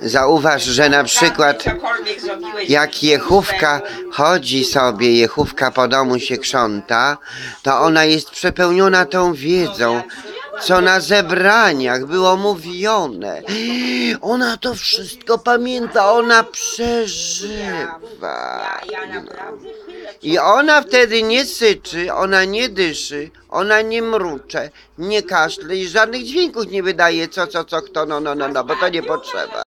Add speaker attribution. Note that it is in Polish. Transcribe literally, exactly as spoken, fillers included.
Speaker 1: Zauważ, że na przykład
Speaker 2: Cokolwiek zrobiłeś,
Speaker 1: jak Jechówka chodzi sobie, Jechówka po domu się krząta, to ona jest przepełniona tą wiedzą, co na zebraniach było mówione. Ona to wszystko pamięta, ona przeżywa.
Speaker 2: ja naprawdę chylę.
Speaker 1: I ona wtedy nie syczy, ona nie dyszy, ona nie mrucze, nie kaszle i żadnych dźwięków nie wydaje, co, co, co, kto, no, no, no, no, bo to nie potrzeba.